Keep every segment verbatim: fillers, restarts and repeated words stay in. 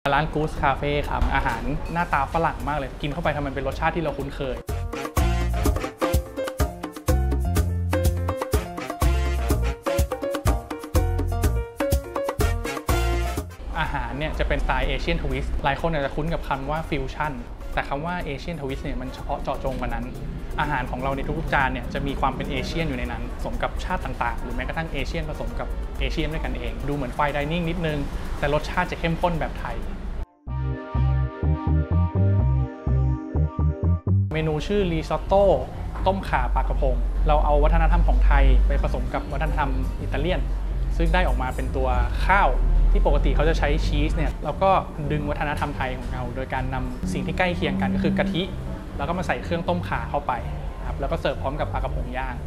ร้าน Goose Cafe ครับอาหารหน้าตาฝรั่งมากเลยกินเข้าไปทำไมเป็นรสชาติที่เราคุ้นเคยอาหารเนี่ยจะเป็นสไตล์เอเชียนทวิสต์หลายคนอาจจะคุ้นกับคำว่าฟิวชั่นแต่คำว่าเอเชียนทวิสต์เนี่ยมันเฉพาะเจาะจงกว่านั้นอาหารของเราในทุกๆจานเนี่ยจะมีความเป็นเอเชียนอยู่ในนั้นผสมกับชาติต่างๆหรือแม้กระทั่งเอเชียนผสมกับเอเชียนด้วยกันเองดูเหมือนไฟน์ไดนิ่งนิดนึงแต่รสชาติจะเข้มข้นแบบไทยเมนูชื่อรีซอตโต้ต้มข่าปลากระพงเราเอาวัฒนธรรมของไทยไปผสมกับวัฒนธรรมอิตาเลียนซึ่งได้ออกมาเป็นตัวข้าวที่ปกติเขาจะใช้ชีสเนี่ยเราก็ดึงวัฒนธรรมไทยของเราโดยการนำสิ่งที่ใกล้เคียงกันก็คือกะทิแล้วก็มาใส่เครื่องต้มข่าเข้าไปครับแล้วก็เสิร์ฟพร้อมกับปลากระพงย่าง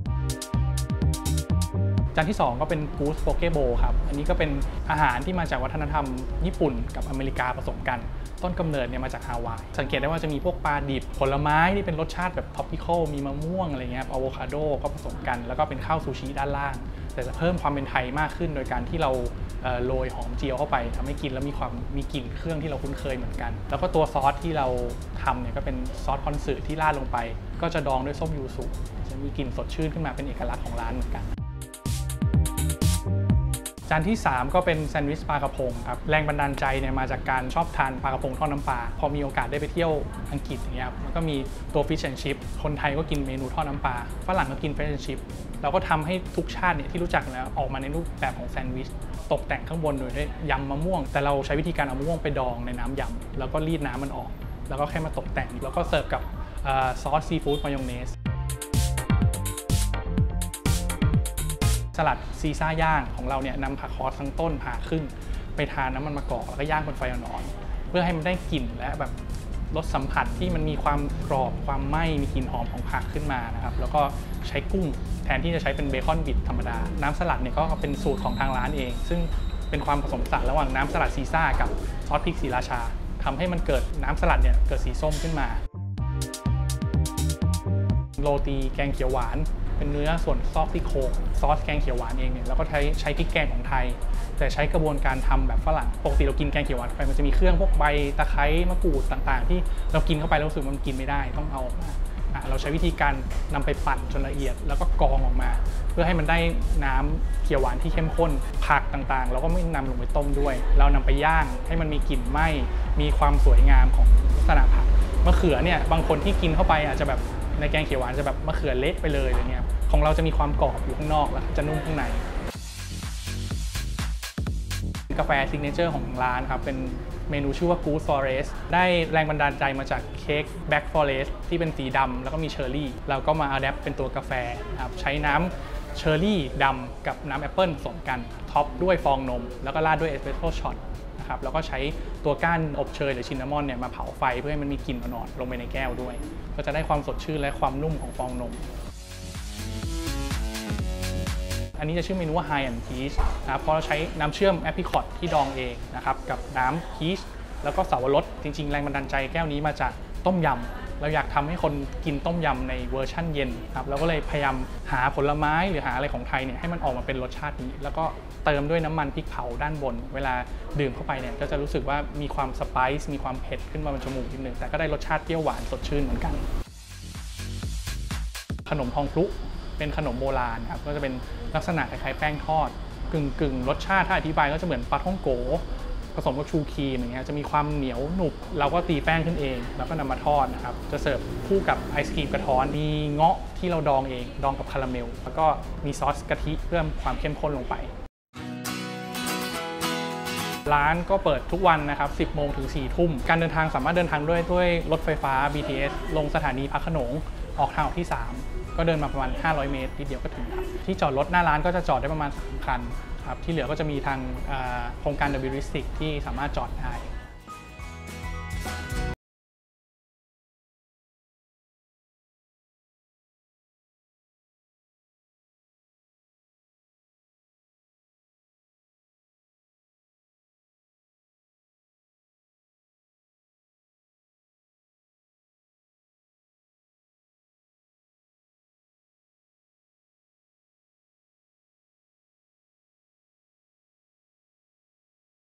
จานที่สองก็เป็น Goose Poke Bowl ครับอันนี้ก็เป็นอาหารที่มาจากวัฒนธรรมญี่ปุ่นกับอเมริกาผสมกันต้นกำเนิดเนี่ยมาจากฮาวายสังเกตได้ว่าจะมีพวกปลาดิบผลไม้ที่เป็นรสชาติแบบท็อปปิคอลมีมะม่วงอะไรเงี้ยอะโวคาโดก็ผสมกันแล้วก็เป็นข้าวซูชิด้านล่างแต่จะเพิ่มความเป็นไทยมากขึ้นโดยการที่เราโรยหอมเจียวเข้าไปทำให้กินแล้วมีความมีกลิ่นเครื่องที่เราคุ้นเคยเหมือนกันแล้วก็ตัวซอสที่เราทำเนี่ยก็เป็นซอสคอนสึที่ราดลงไปก็จะดองด้วยส้มยูสุจะมีกลิ่นสดชื่นขึ้นมาเป็นเอกลักษณ์ของร้านเหมือนกันจานที่สามก็เป็นแซนด์วิชปลากระพงครับแรงบันดาลใจเนี่ยมาจากการชอบทานปลากระพงทอดน้ำปลาพอมีโอกาสได้ไปเที่ยวอังกฤษอย่างเงี้ยครับมันก็มีตัวฟิชแอนด์ชิพคนไทยก็กินเมนูทอดน้ำปลาฝรั่งก็กินฟิชแอนด์ชิพเราก็ทำให้ทุกชาติเนี่ยที่รู้จักแล้วออกมาในรูปแบบของแซนด์วิชตกแต่งข้างบนโดยได้ยำมะม่วงแต่เราใช้วิธีการเอามะม่วงไปดองในน้ำยำแล้วก็รีดน้ำมันออกแล้วก็แค่มาตกแต่งแล้วก็เสิร์ฟกับซอสซีฟู้ดมายองเนสสลัดซีซ่าย่างของเราเนี่ยนำผักคอสทั้งต้นผ่าครึ่งไปทานน้ำมันมะกอกแล้วก็ย่างบนไฟอ่อนๆเพื่อให้มันได้กลิ่นและแบบรสสัมผัสที่มันมีความกรอบความไหม้มีกลิ่นหอมของผักขึ้นมานะครับแล้วก็ใช้กุ้งแทนที่จะใช้เป็นเบคอนบิดธรรมดาน้ำสลัดเนี่ยก็เป็นสูตรของทางร้านเองซึ่งเป็นความผสมผสานระหว่างน้ำสลัดซีซ่ากับซอสพริกศรีราชาทำให้มันเกิดน้ำสลัดเนี่ยเกิดสีส้มขึ้นมาโรตีแกงเขียวหวานเป็นเนื้อส่วนซอกซี่โครงซอสแกงเขียวหวานเองเนี่ยเราก็ใช้ใช้พริกแกงของไทยแต่ใช้กระบวนการทำแบบฝรั่งปกติเรากินแกงเขียวหวานไปมันจะมีเครื่องพวกใบตะไคร้มะกรูดต่างๆที่เรากินเข้าไปแล้วรู้สึกมันกินไม่ได้ต้องเอาเราใช้วิธีการนำไปปั่นจนละเอียดแล้วก็กรองออกมาเพื่อให้มันได้น้ำเขียวหวานที่เข้มข้นผักต่างๆเราก็ไม่นำลงไปต้มด้วยเรานำไปย่างให้มันมีกลิ่นไหม้มีความสวยงามของลักษณะผักมะเขือเนี่ยบางคนที่กินเข้าไปอาจจะแบบในแกงเขียวหวานจะแบบมะเขือเละไปเลยอะไรเงี้ยของเราจะมีความกรอบอยู่ข้างนอกแล้วจะนุ่มข้างในกาแฟซิกเนเจอร์ของร้านครับเป็นเมนูชื่อว่า Good Forest ได้แรงบันดาลใจมาจากเค้ก Black Forest ที่เป็นสีดำแล้วก็มีเชอร์รี่เราก็มาอัดแอปเป็นตัวกาแฟครับใช้น้ำเชอร์รี่ดำกับน้ำแอปเปิลผสมกันท็อปด้วยฟองนมแล้วก็ราดด้วยเอสเปรสโซ่ช็อตนะครับแล้วก็ใช้ตัวก้านอบเชยหรือชินนามอนเนี่ยมาเผาไฟเพื่อให้มันมีกลิ่นอ่อนๆลงไปในแก้วด้วยก็จะได้ความสดชื่นและความนุ่มของฟองนมอันนี้จะชื่อเมนูว่า High and Peach นะครับเพราะเราใช้น้ำเชื่อมแอปริคอตที่ดองเองนะครับกับน้ำพีชแล้วก็สาวรสจริงๆแรงบันดาลใจแก้วนี้มาจากต้มยำเราอยากทำให้คนกินต้มยำในเวอร์ชั่นเย็นครับเราก็เลยพยายามหาผลไม้หรือหาอะไรของไทยเนี่ยให้มันออกมาเป็นรสชาตินี้แล้วก็เติมด้วยน้ำมันพริกเผาด้านบนเวลาดื่มเข้าไปเนี่ยก็จะรู้สึกว่ามีความสไปซ์มีความเผ็ดขึ้นมาบนจมูกนิดนึงแต่ก็ได้รสชาติเปรี้ยวหวานสดชื่นเหมือนกันขนมทองพลุเป็นขนมโบราณครับก็จะเป็นลักษณะคล้ายๆแป้งทอดกึ่งกึ่งรสชาติถ้าอธิบายก็จะเหมือนปลาท่องโกผสมกับชูครีมอย่างเงี้ยจะมีความเหนียวหนุบเราก็ตีแป้งขึ้นเองแล้วก็นำมาทอดนะครับจะเสิร์ฟคู่กับไอศกรีมกระท้อนมีเงาะที่เราดองเองดองกับคาราเมลแล้วก็มีซอสกะทิเพิ่มความเข้มข้นลงไปร้านก็เปิดทุกวันนะครับสิบโมงถึงสี่ทุ่มการเดินทางสามารถเดินทางด้วยด้วยรถไฟฟ้า บี ที เอส ลงสถานีพระโขนงออกทางออกที่สามก็เดินมาประมาณห้าร้อยเมตรนิดเดียวก็ถึงครับที่จอดรถหน้าร้านก็จะจอดได้ประมาณสามคันครับที่เหลือก็จะมีทางโครงการ ดับเบิลยู District ที่สามารถจอดได้